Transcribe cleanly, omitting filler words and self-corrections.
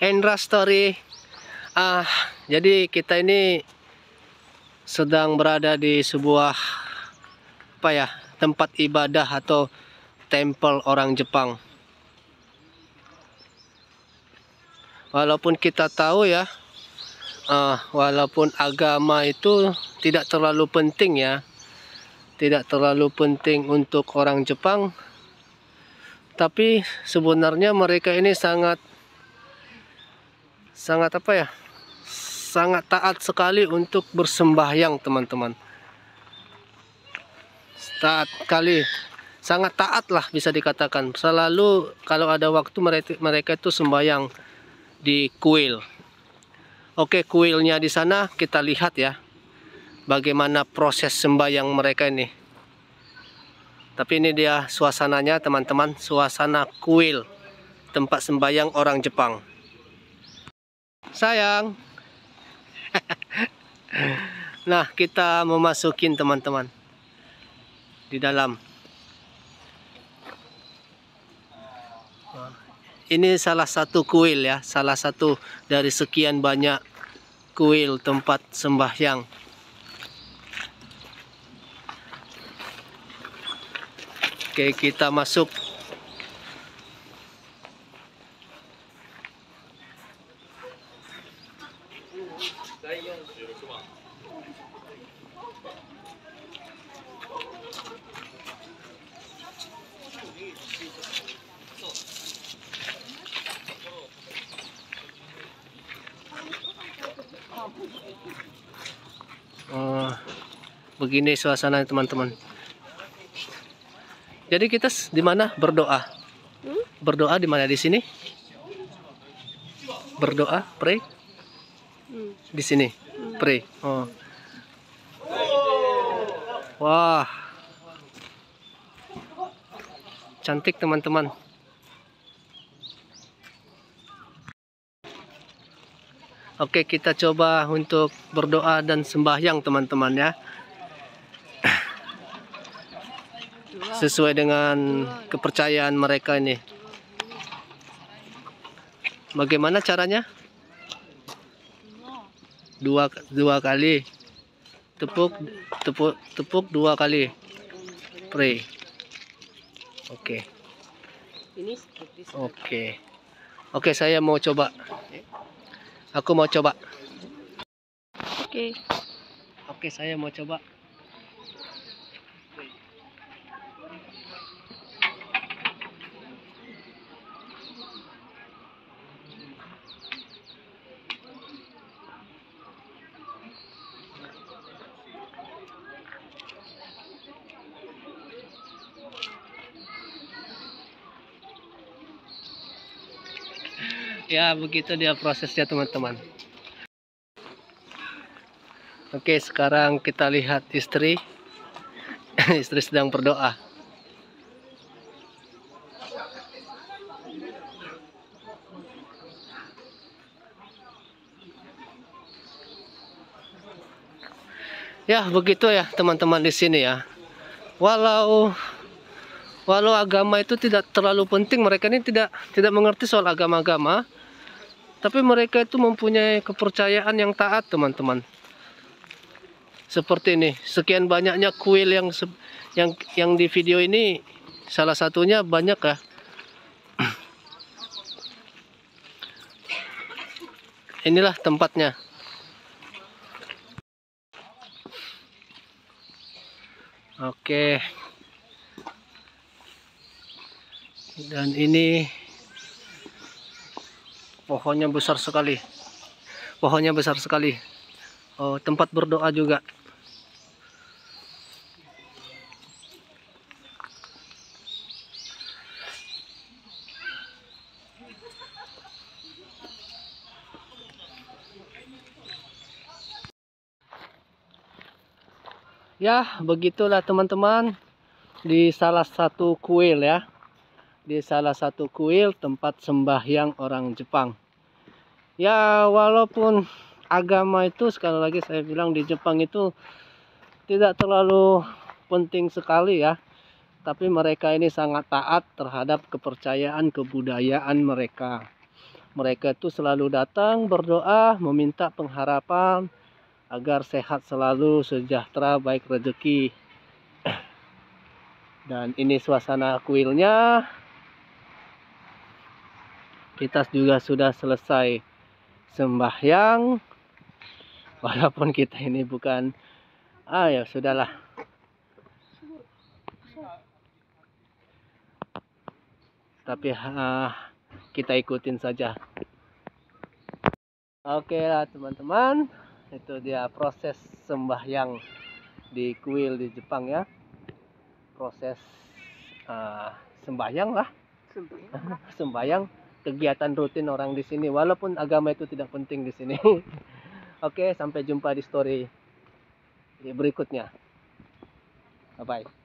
Hendra Story. Jadi kita ini sedang berada di sebuah tempat ibadah atau temple orang Jepang. Walaupun kita tahu ya, walaupun agama itu tidak terlalu penting ya, tidak terlalu penting untuk orang Jepang, tapi sebenarnya mereka ini sangat taat sekali untuk bersembahyang, teman-teman. Sangat taat lah bisa dikatakan. Selalu kalau ada waktu mereka itu sembahyang di kuil. Oke, kuilnya di sana kita lihat ya, bagaimana proses sembahyang mereka ini. Tapi ini dia suasananya, teman-teman, suasana kuil, tempat sembahyang orang Jepang. Sayang. Nah, kita memasukin, teman-teman, di dalam. Ini salah satu kuil ya, salah satu dari sekian banyak kuil tempat sembahyang. Oke, kita masuk. Begini suasana, teman-teman. Jadi kita di mana berdoa? Berdoa di mana? Di sini? Berdoa, pray? Di sini, pray. Oh. Wah, cantik, teman-teman. Oke, kita coba untuk berdoa dan sembahyang, teman-teman ya. Sesuai dengan kepercayaan mereka ini. Bagaimana caranya? Dua kali. Tepuk 2 kali. Pray. Oke. Oke, saya mau coba. Aku mau coba. Oke, saya mau coba. Ya, begitu dia prosesnya, teman-teman. Oke, sekarang kita lihat istri. Istri sedang berdoa. Ya, begitu ya, teman-teman, di sini ya. Walau agama itu tidak terlalu penting, mereka ini tidak mengerti soal agama-agama, tapi mereka itu mempunyai kepercayaan yang taat, teman-teman. Seperti ini, sekian banyaknya kuil yang di video ini, salah satunya banyak ya. Inilah tempatnya. Oke. Dan ini pohonnya besar sekali. Oh, tempat berdoa juga. Ya, begitulah, teman-teman, di salah satu kuil ya. Di salah satu kuil tempat sembahyang orang Jepang. Ya, walaupun agama itu, sekali lagi saya bilang, di Jepang itu tidak terlalu penting sekali ya, tapi mereka ini sangat taat terhadap kepercayaan kebudayaan mereka. Mereka itu selalu datang berdoa, meminta pengharapan agar sehat selalu, sejahtera, baik rezeki. Dan ini suasana kuilnya. Kita juga sudah selesai sembahyang. Walaupun kita ini bukan, ya sudahlah. Tapi kita ikutin saja. Oke lah teman-teman, itu dia proses sembahyang di kuil di Jepang ya. Proses sembahyang lah. Sembahyang, kegiatan rutin orang di sini. Walaupun agama itu tidak penting di sini. Oke, sampai jumpa di story berikutnya. Bye bye.